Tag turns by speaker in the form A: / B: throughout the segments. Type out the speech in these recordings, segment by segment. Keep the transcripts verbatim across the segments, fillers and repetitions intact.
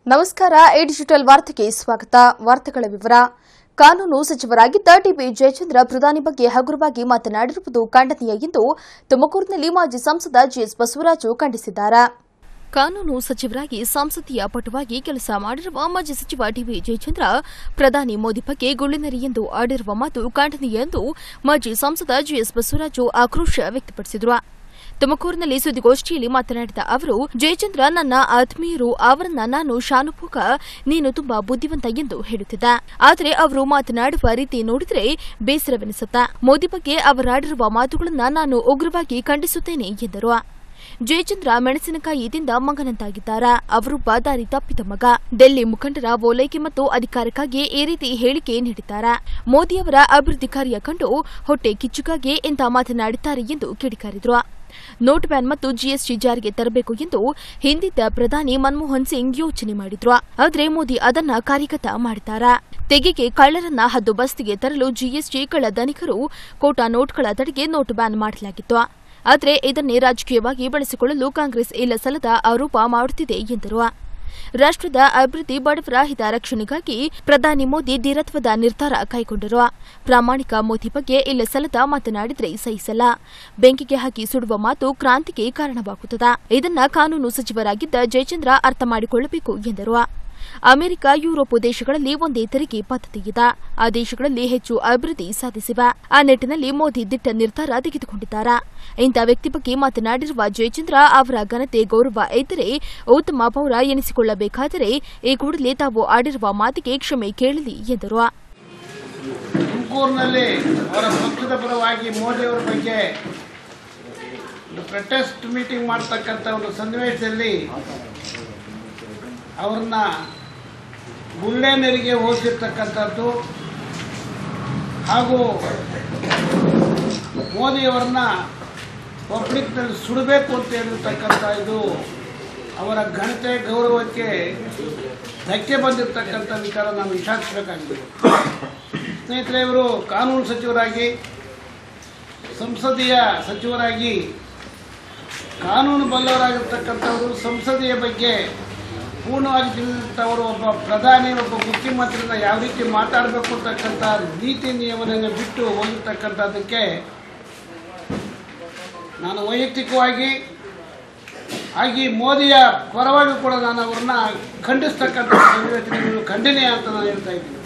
A: ನಮಸ್ಕಾರ. A digital ವಾರ್ತೆಗೆ ಸ್ವಾಗತ. ವಾರ್ತೆಗಳ ವಿವರ. ಕಾನೂನು ಸಚಿವರಾಗಿದ್ದ ಟಿಬಿ ಜಯಚಂದ್ರ ಪ್ರಧಾನಿ ಬಗ್ಗೆ ಹಗುರವಾಗಿ ಮಾತನಾಡಿರುವುದು ಖಂಡನೀಯ ಎಂದು ತುಮಕೂರಿನಲ್ಲಿ ಮಾಜಿ ಸಂಸದ ಜಿಎಸ್ ಬಸವರಾಜು ಖಂಡಿಸಿದ್ದಾರೆ. ಕಾನೂನು ಸಚಿವರಾಗಿ ಸಂಸದೀಯ ಪಟುವಾಗಿ ಕೆಲಸ ಮಾಡಿರುವ ಮಾಜಿ ಸಚಿವ ಟಿಬಿ ಜಯಚಂದ್ರ ಪ್ರಧಾನಿ ಮೋದಿ ಬಗ್ಗೆ ಗುಳ್ಳಿನರಿ ಎಂದು ಆಡಿರುವ ಮಾತು ಖಂಡನೀಯ ಎಂದು ಮಾಜಿ ಸಂಸದ ಜಿಎಸ್ ಬಸವರಾಜು ಆಕ್ರೋಶ ವ್ಯಕ್ತಪಡಿಸಿದರು. ತುಮಕೂರಿನಲ್ಲಿ ಸುದ್ದಿಗೋಷ್ಠಿಯಲ್ಲಿ ಮಾತನಾಡಿದ ಅವರು, ಜಯಚಂದ್ರ ನನ್ನ ಆತ್ಮೀಯರು, ಅವರನ್ನ ನಾನು ಶಾನುಭೋಗ, ನೀನು ತುಂಬಾ ಬುದ್ಧಿವಂತ ಎಂದು ಹೇಳುತ್ತಿದ್ದ. ಆದರೆ ಅವರು ಮಾತನಾಡುವ ರೀತಿ ನೋಡಿದರೆ ಬೇಸರವೆನಿಸುತ್ತ. ಮೋದಿ ಬಗ್ಗೆ ಅವರಾಡಿರುವ ಮಾತುಗಳನ್ನು ನಾನು ಉಗ್ರವಾಗಿ ಖಂಡಿಸುತ್ತೇನೆ ಎಂದರು. ಜಯಚಂದ್ರ ಮೆಣಸಿನಕಾಯಿ ತಿಂದ ಮಗನಂತಾಗಿದ್ದಾರೆ. ಅವರೊಬ್ಬ ದಾರಿ ತಪ್ಪಿದ ಮಗ. ಡೆಲ್ಲಿ ಮುಖಂಡರ ಓಲೈಕೆ ಮತ್ತು ಅಧಿಕಾರಕ್ಕಾಗಿ ಈ ರೀತಿ ಹೇಳಿಕೆ ನೀಡಿದ್ದಾರೆ. ಮೋದಿಯವರ ಅಭಿವೃದ್ಧಿ ಕಾರ್ಯ ಕಂಡು ಹೊಟ್ಟೆ ಕಿಚ್ಚುಗಾಗಿ ಇಂಥ ಮಾತನಾಡಿದ್ದಾರೆ ಎಂದು ಕಿಡಿಕಾರಿದರು. ನೋಟ್ ಬ್ಯಾನ್ ಮತ್ತು ಜಿಎಸ್ಟಿ ಜಾರಿಗೆ ತರಬೇಕು ಎಂದು ಹಿಂದಿದ್ದ ಪ್ರಧಾನಿ ಮನಮೋಹನ್ ಸಿಂಗ್ ಯೋಚನೆ ಮಾಡಿದ್ರು. ಆದರೆ ಮೋದಿ ಅದನ್ನ ಕಾರ್ಯಗತ ಮಾಡಿದ್ದಾರೆ. ತೆಗೆಗೆ ಕಳ್ಳರನ್ನ ಹದ್ದುಬಸ್ತಿಗೆ ತರಲು ಜಿಎಸ್ಟಿ, ಕಳ್ಳ ಧನಿಕರು ಕೋಟಾ ನೋಟ್ಗಳ ತಡೆಗೆ ನೋಟ್ ಬ್ಯಾನ್ ಮಾಡಲಾಗಿತ್ತು. ಆದರೆ ಇದನ್ನೇ ರಾಜಕೀಯವಾಗಿ ಬಳಸಿಕೊಳ್ಳಲು ಕಾಂಗ್ರೆಸ್ ಇಲ್ಲ ಸಲ್ಲದ ಆರೋಪ ಮಾಡುತ್ತಿದೆ ಎಂದರು. ರಾಷ್ಟ್ರದ ಅಭಿವೃದ್ಧಿ, ಬಡವರ ಹಿತರಕ್ಷಣೆಗಾಗಿ ಪ್ರಧಾನಿ ಮೋದಿ ಧೀರತ್ವದ ನಿರ್ಧಾರ ಕೈಗೊಂಡರು. ಪ್ರಾಮಾಣಿಕ ಮೋದಿ ಬಗ್ಗೆ ಇಲ್ಲ ಸಲ್ಲದ ಮಾತನಾಡಿದರೆ ಸಹಿಸಲ್ಲ. ಬೆಂಕಿಗೆ ಹಾಕಿ ಸುಡುವ ಮಾತು ಕ್ರಾಂತಿಗೆ ಕಾರಣವಾಗುತ್ತದೆ. ಇದನ್ನ ಕಾನೂನು ಸಚಿವರಾಗಿದ್ದ ಜಯಚಂದ್ರ ಅರ್ಥ ಮಾಡಿಕೊಳ್ಳಬೇಕು ಎಂದರು. ಅಮೆರಿಕ, ಯುರೋಪ್ ದೇಶಗಳಲ್ಲಿ ಒಂದೇ ತೆರಿಗೆ ಪದ್ಧತಿ ಇದೆ. ಆ ದೇಶಗಳಲ್ಲಿ ಹೆಚ್ಚು ಅಭಿವೃದ್ಧಿ ಸಾಧಿಸಿವೆ. ಆ ನಿಟ್ಟಿನಲ್ಲಿ ಮೋದಿ ದಿಟ್ಟ ನಿರ್ಧಾರ ತೆಗೆದುಕೊಂಡಿದ್ದಾರೆ. ಇಂಥ ವ್ಯಕ್ತಿ ಬಗ್ಗೆ ಮಾತನಾಡಿರುವ ಜಯಚಂದ್ರ ಅವರ ಘನತೆ, ಗೌರವ ಇದ್ದರೆ ಉತ್ತಮ ಪೌರ ಎನಿಸಿಕೊಳ್ಳಬೇಕಾದರೆ ಈ ಕೂಡಲೇ ತಾವು ಆಡಿರುವ ಮಾತಿಗೆ ಕ್ಷಮೆ ಕೇಳಲಿ ಎಂದರು.
B: ತುಮಕೂರಿನಲ್ಲಿ ಅವರ ಪಕ್ಷದ ಪರವಾಗಿ ಮೋದಿಯವರ ಬಗ್ಗೆ ಪ್ರೊಟೆಸ್ಟ್ ಮೀಟಿಂಗ್ ಮಾಡತಕ್ಕಂಥ ಒಂದು ಸನ್ನಿವೇಶದಲ್ಲಿ ಅವ್ರನ್ನ ಗುಳ್ಳೆನರಿಗೆ ಹೋಗಿರ್ತಕ್ಕಂಥದ್ದು ಹಾಗೂ ಮೋದಿಯವರನ್ನ ಪಬ್ಲಿಕ್ನಲ್ಲಿ ಸುಡಬೇಕು ಅಂತ ಹೇಳಿರ್ತಕ್ಕಂಥ ಇದು ಅವರ ಘನತೆ, ಗೌರವಕ್ಕೆ ಧಕ್ಕೆ ಬಂದಿರತಕ್ಕಂಥ ವಿಚಾರ ನಾನು ವಿಚಾರಿಸಬೇಕಾಗಿದೆ. ಸ್ನೇಹಿತರೆ, ಇವರು ಕಾನೂನು ಸಚಿವರಾಗಿ, ಸಂಸದೀಯ ಸಚಿವರಾಗಿ, ಕಾನೂನು ಬಲ್ಲವರಾಗಿರ್ತಕ್ಕಂಥವರು, ಸಂಸದೀಯ ಬಗ್ಗೆ ಪೂರ್ಣವಾಗಿ ತಿಳಿದಂಥವರು, ಒಬ್ಬ ಪ್ರಧಾನಿ, ಒಬ್ಬ ಮುಖ್ಯಮಂತ್ರಿನ ಯಾವ ರೀತಿ ಮಾತಾಡಬೇಕು ಅಂತಕ್ಕಂಥ ನೀತಿ ನಿಯಮವನ್ನು ಬಿಟ್ಟು ಹೋಗಿರ್ತಕ್ಕಂಥದ್ದಕ್ಕೆ ನಾನು ವೈಯಕ್ತಿಕವಾಗಿ ಆಗಿ ಮೋದಿಯ ಪರವಾಗಿ ಕೂಡ ನಾನು ಅವ್ರನ್ನ ಖಂಡಿಸ್ತಕ್ಕಂಥ ಸನ್ನಿವೇಶಗಳು ಖಂಡನೀಯ ಅಂತ ನಾನು ಹೇಳ್ತಾ ಇದ್ದೀನಿ.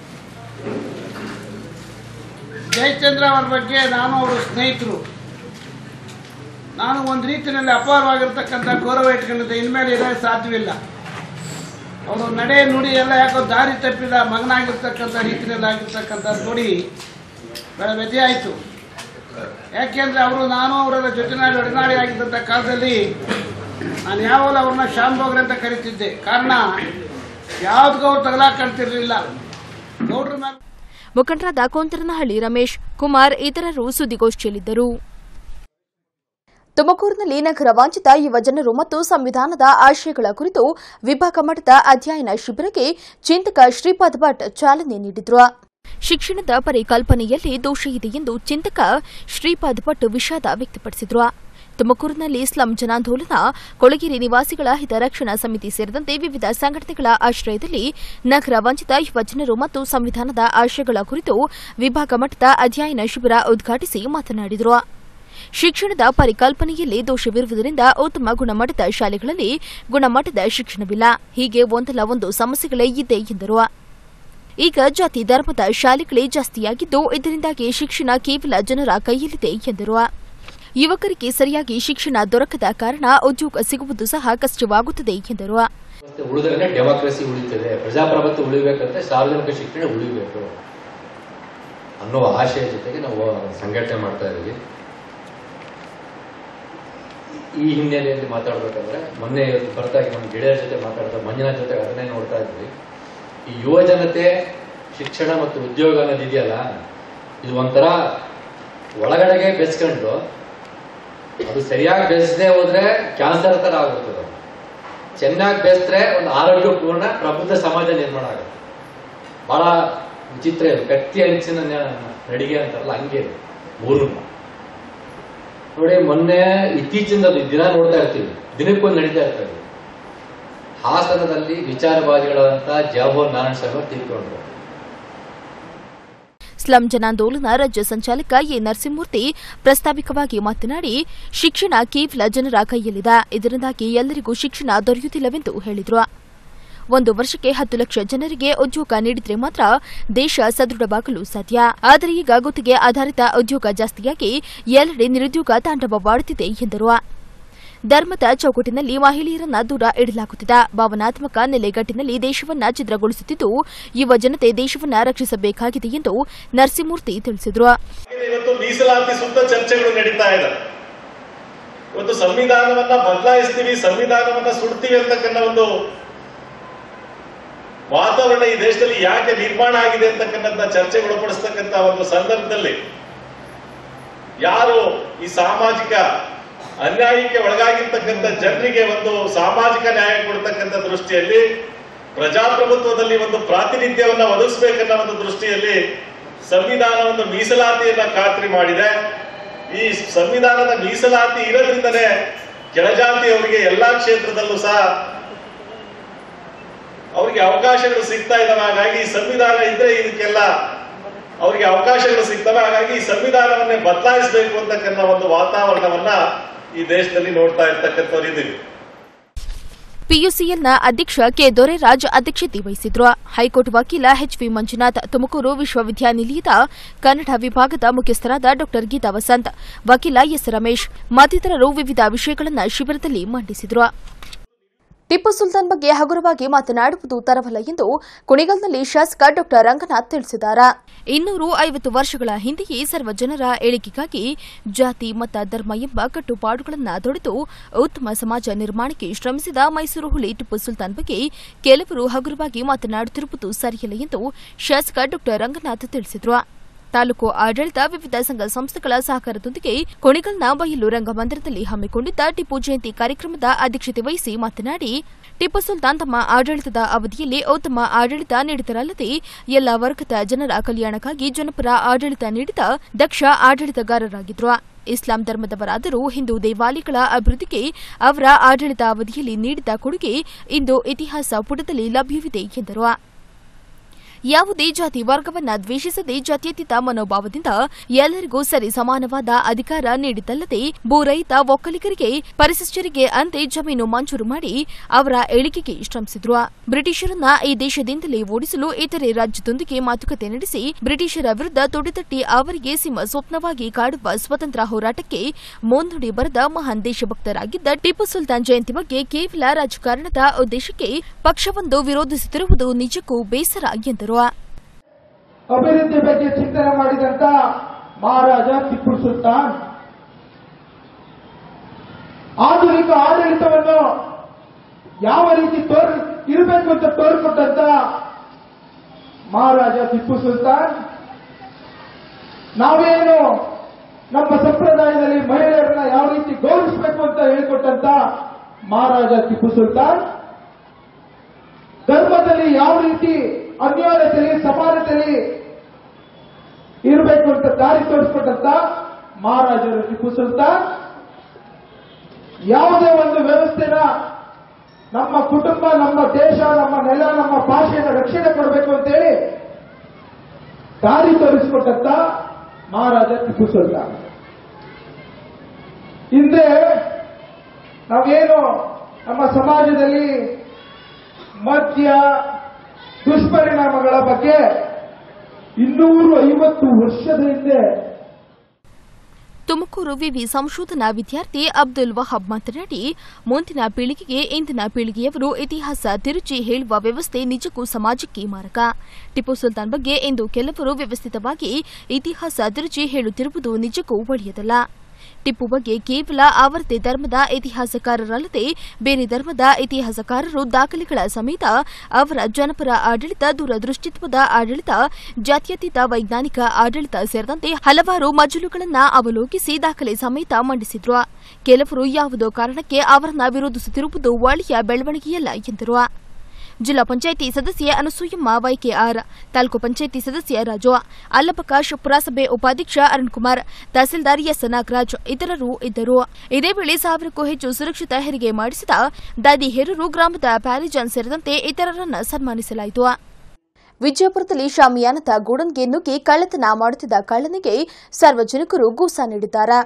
B: ಜಯಚಂದ್ರ ಅವರ ಬಗ್ಗೆ ನಾನು ಅವರು ಸ್ನೇಹಿತರು, ನಾನು ಒಂದು ರೀತಿಯಲ್ಲಿ ಅಪಾರವಾಗಿರ್ತಕ್ಕಂಥ ಗೌರವ ಇಟ್ಕೊಂಡಿದ್ದೆ. ಇನ್ಮೇಲೆ ಇರೋಕ್ಕೆ ಸಾಧ್ಯವಿಲ್ಲ. ಅವರು ನಡೆ ನುಡಿ ಎಲ್ಲ ಯಾಕೋ ದಾರಿ ತಪ್ಪಿದ ಮಗನಾಗಿರ್ತಕ್ಕಂಥ ರೀತಿಯಲ್ಲಿ ಆಗಿರ್ತಕ್ಕಂಥದ್ದು ನೋಡಿ ಬಹಳ ವ್ಯಥೆ ಆಯಿತು. ಯಾಕೆಂದರೆ ಅವರು ನಾನು ಅವರ ಜೊತೆನಾಡಿ ಒಡನಾಡಿ ಆಗಿದ್ದಂಥ ಕಾಲದಲ್ಲಿ ನಾನು ಯಾವಾಗಲೂ ಅವ್ರನ್ನ ಶಾಂಭೋಗ್ರೆ ಅಂತ ಕರಿತಿದ್ದೆ. ಕಾರಣ ಯಾವುದಕ್ಕೂ ಅವ್ರು ತಗಲಾಕಂತಿರಲಿಲ್ಲ. ಗೌಡ್ರ ಮೇಲೆ
A: ಮುಖಂಡರಾದ ಕೊಂತರನಹಳ್ಳಿ ರಮೇಶ್ ಕುಮಾರ್ ಇತರರು ಸುದ್ದಿಗೋಷ್ಠಿಯಲ್ಲಿದ್ದರು. ತುಮಕೂರಿನಲ್ಲಿ ನಗರ ವಂಚಿತ ಯುವ ಜನರು ಮತ್ತು ಸಂವಿಧಾನದ ಆಶಯಗಳ ಕುರಿತು ವಿಭಾಗ ಮಟ್ಟದ ಅಧ್ಯಯನ ಶಿಬಿರಕ್ಕೆ ಚಿಂತಕ ಶ್ರೀಪಾದ್ ಭಟ್ ಚಾಲನೆ ನೀಡಿದರು. ಶಿಕ್ಷಣದ ಪರಿಕಲ್ಪನೆಯಲ್ಲಿ ದೋಷ ಇದೆ ಎಂದು ಚಿಂತಕ ಶ್ರೀಪಾದ್ ಭಟ್ ವಿಷಾದ ವ್ಯಕ್ತಪಡಿಸಿದರು. ತುಮಕೂರಿನಲ್ಲಿ ಸ್ಲಂ ಜನಾಂದೋಲನ, ಕೊಳಗೇರಿ ನಿವಾಸಿಗಳ ಹಿತರಕ್ಷಣಾ ಸಮಿತಿ ಸೇರಿದಂತೆ ವಿವಿಧ ಸಂಘಟನೆಗಳ ಆಶ್ರಯದಲ್ಲಿ ನಗರ ವಂಚಿತ ಯುವ ಜನರು ಮತ್ತು ಸಂವಿಧಾನದ ಆಶಯಗಳ ಕುರಿತು ವಿಭಾಗ ಮಟ್ಟದ ಅಧ್ಯಯನ ಶಿಬಿರ ಉದ್ಘಾಟಿಸಿ ಮಾತನಾಡಿದರು. ಶಿಕ್ಷಣದ ಪರಿಕಲ್ಪನೆಯಲ್ಲಿ ದೋಷವಿರುವುದರಿಂದ ಉತ್ತಮ ಗುಣಮಟ್ಟದ ಶಾಲೆಗಳಲ್ಲಿ ಗುಣಮಟ್ಟದ ಶಿಕ್ಷಣವಿಲ್ಲ. ಹೀಗೆ ಒಂದಲ್ಲ ಒಂದು ಸಮಸ್ಯೆಗಳೇ ಇದೆ ಎಂದರು. ಈಗ ಜಾತಿ ಧರ್ಮದ ಶಾಲೆಗಳೇ ಜಾಸ್ತಿಯಾಗಿದ್ದು ಇದರಿಂದಾಗಿ ಶಿಕ್ಷಣ ಕೇವಲ ಜನರ ಕೈಯಲ್ಲಿದೆ ಎಂದರು. ಯುವಕರಿಗೆ ಸರಿಯಾಗಿ ಶಿಕ್ಷಣ ದೊರಕದ ಕಾರಣ ಉದ್ಯೋಗ ಸಿಗುವುದು ಸಹ ಕಷ್ಟವಾಗುತ್ತದೆ ಎಂದರು.
C: ಉಳಿದ್ರೆ ಡೆಮಾಕ್ರಸಿ ಉಳಿಯುತ್ತದೆ, ಪ್ರಜಾಪ್ರಭುತ್ವ ಉಳಿಬೇಕಂದ್ರೆ ಸಾರ್ವಜನಿಕ ಶಿಕ್ಷಣ ಉಳಿಬೇಕು ಅನ್ನೋ ಆಶಯ ಜೊತೆಗೆ ನಾವು ಸಂಘಟನೆ ಮಾಡ್ತಾ ಇದ್ದೀವಿ. ಈ ಹಿನ್ನೆಲೆಯಲ್ಲಿ ಮಾತಾಡಬೇಕಂದ್ರೆ ಮೊನ್ನೆ ಬರ್ತಾ ನಮ್ಮ ಗೆಳೆಯರ ಜೊತೆ ಮಾತಾಡ್ತಾ ಮಂಜುನಾಥ್ ಜೊತೆ ಅದನ್ನೇ ನೋಡ್ತಾ ಇದ್ವಿ. ಈ ಯುವ ಜನತೆ ಶಿಕ್ಷಣ ಮತ್ತು ಉದ್ಯೋಗ ಅನ್ನೋದು ಇದೆಯಲ್ಲ, ಇದು ಒಂಥರ ಒಳಗಡೆಗೆ ಬೆಸ್ಕೊಂಡು ಅದು ಸರಿಯಾಗಿ ಬೆಳೆಸದೆ ಹೋದ್ರೆ ಕ್ಯಾನ್ಸರ್ ತರ ಆಗುತ್ತದೆ. ಚೆನ್ನಾಗಿ ಬೆಳೆಸಿದ್ರೆ ಒಂದು ಆರೋಗ್ಯಪೂರ್ಣ ಪ್ರಬುದ್ಧ ಸಮಾಜ ನಿರ್ಮಾಣ ಆಗುತ್ತೆ. ಬಹಳ ವಿಚಿತ್ರ ಇದು. ಕತ್ತಿ ಅಂಚಿನ ನಡಿಗೆ ಅಂತಾರಲ್ಲ, ಹಂಗೆ ಮೂರು ನೋಡಿ. ಮೊನ್ನೆ ಇತ್ತೀಚಿನ ದಿನ ನೋಡ್ತಾ ಇರ್ತೀವಿ, ದಿನಕ್ಕೊಂದು ನಡೀತಾ ಇರ್ತೀವಿ. ಹಾಸನದಲ್ಲಿ ವಿಚಾರವಾದಿಗಳಾದಂತಹ ಜಾಬೋರ್ ನಾರಾಯಣ ಸಾಗರ್ ತೀರ್ಕೊಂಡ್ರು.
A: ಸ್ಲಂ ಜನಾಂದೋಲನ ರಾಜ್ಯ ಸಂಚಾಲಕ ಎ ನರಸಿಂಹಮೂರ್ತಿ ಪ್ರಾಸ್ತಾವಿಕವಾಗಿ ಮಾತನಾಡಿ, ಶಿಕ್ಷಣ ಕೇವಲ ಜನರ ಕೈಯಲ್ಲಿದೆ, ಇದರಿಂದಾಗಿ ಎಲ್ಲರಿಗೂ ಶಿಕ್ಷಣ ದೊರೆಯುತ್ತಿಲ್ಲವೆಂದು ಹೇಳಿದರು. ಒಂದು ವರ್ಷಕ್ಕೆ ಹತ್ತು ಲಕ್ಷ ಜನರಿಗೆ ಉದ್ಯೋಗ ನೀಡಿದರೆ ಮಾತ್ರ ದೇಶ ಸದೃಢವಾಗಲು ಸಾಧ್ಯ. ಆದರೆ ಈಗ ಗುತ್ತಿಗೆ ಆಧಾರಿತ ಉದ್ಯೋಗ ಜಾಸ್ತಿಯಾಗಿ ಎಲ್ಲೆಡೆ ನಿರುದ್ಯೋಗ ತಾಂಡವವಾಡುತ್ತಿದೆ ಎಂದರು. ಧರ್ಮದ ಚೌಕಟ್ಟಿನಲ್ಲಿ ಮಹಿಳೆಯರನ್ನ ದೂರ ಇಡಲಾಗುತ್ತಿದೆ. ಭಾವನಾತ್ಮಕ ನೆಲೆಗಟ್ಟಿನಲ್ಲಿ ದೇಶವನ್ನ ಛಿದ್ರಗೊಳಿಸುತ್ತಿದ್ದು, ಯುವ ಜನತೆ ದೇಶವನ್ನ ರಕ್ಷಿಸಬೇಕಾಗಿದೆ ಎಂದು ನರಸಿಂಹಮೂರ್ತಿ ತಿಳಿಸಿದರು.
D: ಇವತ್ತು ಮೀಸಲಾತಿ ಸುತ್ತ ಚರ್ಚೆಗಳು ನಡೀತಾ ಇದೆ. ಇವತ್ತು ಸಂವಿಧಾನವನ್ನ ಬದಲಾಯಿಸ್ತೀವಿ, ಸಂವಿಧಾನವನ್ನ ಸುಡ್ತೀವಿ ಅಂತಕ್ಕಂಥ ಒಂದು ವಾತಾವರಣ ಈ ದೇಶದಲ್ಲಿ ಯಾಕೆ ನಿರ್ಮಾಣ ಆಗಿದೆ ಅಂತಕ್ಕಂಥ ಚರ್ಚೆಗೊಳಪಡಿಸ್ತಕ್ಕಂಥ ಒಂದು ಸಂದರ್ಭದಲ್ಲಿ ಯಾರು ಈ ಸಾಮಾಜಿಕ ಅನ್ಯಾಯಕ್ಕೆ ಒಳಗಾಗಿರ್ತಕ್ಕಂಥ ಜನರಿಗೆ ಒಂದು ಸಾಮಾಜಿಕ ನ್ಯಾಯ ಕೊಡ್ತಕ್ಕಂಥ ದೃಷ್ಟಿಯಲ್ಲಿ, ಪ್ರಜಾಪ್ರಭುತ್ವದಲ್ಲಿ ಒಂದು ಪ್ರಾತಿನಿಧ್ಯವನ್ನ ಒದಗಿಸಬೇಕನ್ನೋ ಒಂದು ದೃಷ್ಟಿಯಲ್ಲಿ ಸಂವಿಧಾನ ಒಂದು ಮೀಸಲಾತಿಯನ್ನ ಖಾತ್ರಿ ಮಾಡಿದೆ. ಈ ಸಂವಿಧಾನದ ಮೀಸಲಾತಿ ಇರೋದ್ರಿಂದನೇ ಕೆಳಜಾತಿಯವರಿಗೆ ಎಲ್ಲಾ ಕ್ಷೇತ್ರದಲ್ಲೂ ಸಹ ಅವರಿಗೆ ಅವಕಾಶಗಳು ಸಿಗ್ತಾ ಇದ್ದಾವೆ. ಹಾಗಾಗಿ ಈ ಸಂವಿಧಾನ ಇದ್ರೆ ಇದಕ್ಕೆಲ್ಲ ಅವರಿಗೆ ಅವಕಾಶಗಳು ಸಿಗ್ತವೆ. ಹಾಗಾಗಿ ಈ ಸಂವಿಧಾನವನ್ನೇ ಬದಲಾಯಿಸಬೇಕು ಅಂತಕ್ಕಂಥ ಒಂದು ವಾತಾವರಣವನ್ನ ಈ ದೇಶದಲ್ಲಿ ನೋಡ್ತಾ ಇರ್ತಕ್ಕಂಥವ್ರು ಇದ್ದೀವಿ.
A: ಪಿಯುಸಿಎಲ್ನ ಅಧ್ಯಕ್ಷ ಕೆ ದೊರೆರಾಜ್ ಅಧ್ಯಕ್ಷತೆ ವಹಿಸಿದ್ರು. ಹೈಕೋರ್ಟ್ ವಕೀಲ ಎಚ್ ವಿ ಮಂಜುನಾಥ್, ತುಮಕೂರು ವಿಶ್ವವಿದ್ಯಾನಿಲಯದ ಕನ್ನಡ ವಿಭಾಗದ ಮುಖ್ಯಸ್ಥರಾದ ಡಾ ಗೀತಾ ವಸಂತ್, ವಕೀಲ ಎಸ್ ರಮೇಶ್ ಮತ್ತಿತರರು ವಿವಿಧ ವಿಷಯಗಳನ್ನು ಶಿಬಿರದಲ್ಲಿ ಮಂಡಿಸಿದರು. ಟಿಪ್ಪು ಸುಲ್ತಾನ್ ಬಗ್ಗೆ ಹಗುರವಾಗಿ ಮಾತನಾಡುವುದು ತರವಲ್ಲ ಎಂದು ಕುಣಿಗಲ್ನಲ್ಲಿ ಶಾಸಕ ಡಾ ರಂಗನಾಥ್ ತಿಳಿಸಿದ್ದಾರೆ. ಇನ್ನೂರು ಐವತ್ತು ವರ್ಷಗಳ ಹಿಂದೆಯೇ ಸರ್ವ ಜನರ ಏಳಿಗೆಗಾಗಿ ಜಾತಿ ಮತ ಧರ್ಮ ಎಂಬ ಕಟ್ಟುಪಾಡುಗಳನ್ನು ತೊಡೆದು ಉತ್ತಮ ಸಮಾಜ ನಿರ್ಮಾಣಕ್ಕೆ ಶ್ರಮಿಸಿದ ಮೈಸೂರು ಹುಲಿ ಟಿಪ್ಪು ಸುಲ್ತಾನ್ ಬಗ್ಗೆ ಕೆಲವರು ಹಗುರವಾಗಿ ಮಾತನಾಡುತ್ತಿರುವುದು ಸರಿಯಲ್ಲ ಎಂದು ಶಾಸಕ ಡಾ ರಂಗನಾಥ್ ತಿಳಿಸಿದರು. ತಾಲೂಕು ಆಡಳಿತ ವಿವಿಧ ಸಂಘ ಸಂಸ್ಥೆಗಳ ಸಹಕಾರದೊಂದಿಗೆ ಕುಣಿಗಲ್ನ ಬಯಲು ರಂಗಮಂದಿರದಲ್ಲಿ ಹಮ್ಮಿಕೊಂಡಿದ್ದ ಟಿಪ್ಪು ಜಯಂತಿ ಕಾರ್ಯಕ್ರಮದ ಅಧ್ಯಕ್ಷತೆ ವಹಿಸಿ ಮಾತನಾಡಿ, ಟಿಪ್ಪು ಸುಲ್ತಾನ್ ತಮ್ಮ ಆಡಳಿತದ ಅವಧಿಯಲ್ಲಿ ಉತ್ತಮ ಆಡಳಿತ ನೀಡಿದರಲ್ಲದೆ ಎಲ್ಲ ವರ್ಗದ ಜನರ ಕಲ್ಯಾಣಕ್ಕಾಗಿ ಜನಪರ ಆಡಳಿತ ನೀಡಿದ ದಕ್ಷ ಆಡಳಿತಗಾರರಾಗಿದ್ದರು. ಇಸ್ಲಾಂ ಧರ್ಮದವರಾದರೂ ಹಿಂದೂ ದೇವಾಲಯಗಳ ಅಭಿವೃದ್ಧಿಗೆ ಅವರ ಆಡಳಿತ ಅವಧಿಯಲ್ಲಿ ನೀಡಿದ ಕೊಡುಗೆ ಇಂದು ಇತಿಹಾಸ ಪುಟದಲ್ಲಿ ಲಭ್ಯವಿದೆ ಎಂದರು. ಯಾವುದೇ ಜಾತಿ ವರ್ಗವನ್ನ ದ್ವೇಷಿಸದೆ ಜಾತ್ಯತೀತ ಮನೋಭಾವದಿಂದ ಎಲ್ಲರಿಗೂ ಸರಿ ಸಮಾನವಾದ ಅಧಿಕಾರ ನೀಡಿದ್ದಲ್ಲದೆ ಭೂರಹಿತ ಒಕ್ಕಲಿಗರಿಗೆ ಪರಿಶಿಷ್ಟರಿಗೆ ಅಂತೆ ಜಮೀನು ಮಂಜೂರು ಮಾಡಿ ಅವರ ಏಳಿಗೆಗೆ ಶ್ರಮಿಸಿದ್ರು. ಬ್ರಿಟಿಷರನ್ನ ಈ ದೇಶದಿಂದಲೇ ಓಡಿಸಲು ಇತರೆ ರಾಜ್ಯದೊಂದಿಗೆ ಮಾತುಕತೆ ನಡೆಸಿ ಬ್ರಿಟಿಷರ ವಿರುದ್ಧ ತೊಡೆತಟ್ಟಿ ಅವರಿಗೆ ಸಿಂಹ ಸ್ವಪ್ನವಾಗಿ ಕಾಡುವ ಸ್ವತಂತ್ರ ಹೋರಾಟಕ್ಕೆ ಮುನ್ನುಡಿ ಬರೆದ ಮಹಾನ್ ದೇಶಭಕ್ತರಾಗಿದ್ದ ಟಿಪ್ಪು ಸುಲ್ತಾನ್ ಜಯಂತಿ ಬಗ್ಗೆ ಕೇವಲ ರಾಜಕಾರಣದ ಉದ್ದೇಶಕ್ಕೆ ಪಕ್ಷವೊಂದು ವಿರೋಧಿಸುತ್ತಿರುವುದು ನಿಜಕ್ಕೂ ಬೇಸರ ಎಂದರು.
E: ಅಭಿವೃದ್ಧಿ ಬಗ್ಗೆ ಚಿಂತನೆ ಮಾಡಿದಂತ ಮಹಾರಾಜ ಟಿಪ್ಪು ಸುಲ್ತಾನ್ ಆಧುನಿಕ ಆಡಳಿತವನ್ನು ಯಾವ ರೀತಿ ತೋರ್ ಇರಬೇಕು ಅಂತ ತೋರಿಕೊಟ್ಟಂತ ಮಹಾರಾಜ ಟಿಪ್ಪು ಸುಲ್ತಾನ್, ನಾವೇನು ನಮ್ಮ ಸಂಪ್ರದಾಯದಲ್ಲಿ ಮಹಿಳೆಯರನ್ನ ಯಾವ ರೀತಿ ಗೌರವಿಸಬೇಕು ಅಂತ ಹೇಳಿಕೊಟ್ಟಂತ ಮಹಾರಾಜ ಟಿಪ್ಪು ಸುಲ್ತಾನ್, ಧರ್ಮದಲ್ಲಿ ಯಾವ ರೀತಿ ಅನ್ಯೋನ್ಯತೆಯಲ್ಲಿ ಸಮಾನತೆಯಲ್ಲಿ ಇರಬೇಕು ಅಂತ ದಾರಿ ತೋರಿಸಿಕೊಟ್ಟಂತ ಮಹಾರಾಜರು ಟಿಪ್ಪು ಸುಲ್ತಾನ್, ಯಾವುದೇ ಒಂದು ವ್ಯವಸ್ಥೆನ ನಮ್ಮ ಕುಟುಂಬ, ನಮ್ಮ ದೇಶ, ನಮ್ಮ ನೆಲ, ನಮ್ಮ ಭಾಷೆಯನ್ನು ರಕ್ಷಣೆ ಕೊಡಬೇಕು ಅಂತೇಳಿ ದಾರಿ ತೋರಿಸಿಕೊಟ್ಟಂತ ಮಹಾರಾಜ ಟಿಪ್ಪು ಸುಲ್ತಾನ್. ಹಿಂದೆ ನಾವೇನು ನಮ್ಮ ಸಮಾಜದಲ್ಲಿ ಮದ್ಯ ದುಷ್ಪರಿಣಾಮಗಳ ಬಗ್ಗೆ ಇನ್ನೂರ ಐವತ್ತು ವರ್ಷದ ಹಿಂದೆ
A: ತುಮಕೂರು ವಿವಿ ಸಂಶೋಧನಾ ವಿದ್ಯಾರ್ಥಿ ಅಬ್ದುಲ್ ವಹಾಬ್ ಮಾತನಾಡಿ, ಮುಂದಿನ ಪೀಳಿಗೆಗೆ ಇಂದಿನ ಪೀಳಿಗೆಯವರು ಇತಿಹಾಸ ತಿರುಚಿ ಹೇಳುವ ವ್ಯವಸ್ಥೆ ನಿಜಕ್ಕೂ ಸಮಾಜಕ್ಕೆ ಮಾರಕ. ಟಿಪ್ಪು ಸುಲ್ತಾನ್ ಬಗ್ಗೆ ಇಂದು ಕೆಲವರು ವ್ಯವಸ್ಥಿತವಾಗಿ ಇತಿಹಾಸ ತಿರುಚಿ ಹೇಳುತ್ತಿರುವುದು ನಿಜಕ್ಕೂ ಒಳ್ಳೆಯದಲ್ಲ. ಟಿಪ್ಪು ಬಗ್ಗೆ ಕೇವಲ ಅವರದೇ ಧರ್ಮದ ಇತಿಹಾಸಕಾರರಲ್ಲದೆ ಬೇರೆ ಧರ್ಮದ ಇತಿಹಾಸಕಾರರು ದಾಖಲೆಗಳ ಸಮೇತ ಅವರ ಜನಪರ ಆಡಳಿತ, ದೂರದೃಷ್ಟಿತ್ವದ ಆಡಳಿತ, ಜಾತ್ಯತೀತ ವೈಜ್ಞಾನಿಕ ಆಡಳಿತ ಸೇರಿದಂತೆ ಹಲವಾರು ಮಜಲುಗಳನ್ನು ಅವಲೋಕಿಸಿ ದಾಖಲೆ ಸಮೇತ ಮಂಡಿಸಿದ್ರು. ಕೆಲವರು ಯಾವುದೋ ಕಾರಣಕ್ಕೆ ಅವರನ್ನ ವಿರೋಧಿಸುತ್ತಿರುವುದು ಒಳ್ಳೆಯ ಬೆಳವಣಿಗೆಯಲ್ಲ ಎಂದರು. ಜಿಲ್ಲಾ ಪಂಚಾಯಿತಿ ಸದಸ್ಯೆ ಅನಸೂಯಮ್ಮ ವೈಕೆಆರ್, ತಾಲೂಕು ಪಂಚಾಯಿತಿ ಸದಸ್ಯ ರಾಜು, ಅಲ್ಲಪ್ರಕಾಶ್, ಪುರಸಭೆ ಉಪಾಧ್ಯಕ್ಷ ಅರುಣ್ಕುಮಾರ್, ತಹಸೀಲ್ದಾರ್ ಎಸ್ ನಾಗರಾಜ್ ಇತರರು ಇದ್ದರು. ಇದೇ ವೇಳೆ ಸಾವಿರಕ್ಕೂ ಹೆಚ್ಚು ಸುರಕ್ಷಿತ ಹೆರಿಗೆ ಮಾಡಿಸಿದ ದಾದಿ ಹೇರೂರು ಗ್ರಾಮದ ಪ್ಯಾರಿಜಾನ್ ಸೇರಿದಂತೆ ಇತರರನ್ನು ಸನ್ಮಾನಿಸಲಾಯಿತು. ವಿಜಯಪುರದಲ್ಲಿ ಶಾಮಿಯಾನದ ಗೂಡನ್ಗೆ ನುಗ್ಗಿ ಕಳ್ಳತನ ಮಾಡುತ್ತಿದ್ದ ಕಳ್ಳನಿಗೆ ಸಾರ್ವಜನಿಕರು ಗೂಸ ನೀಡಿದ್ದಾರೆ.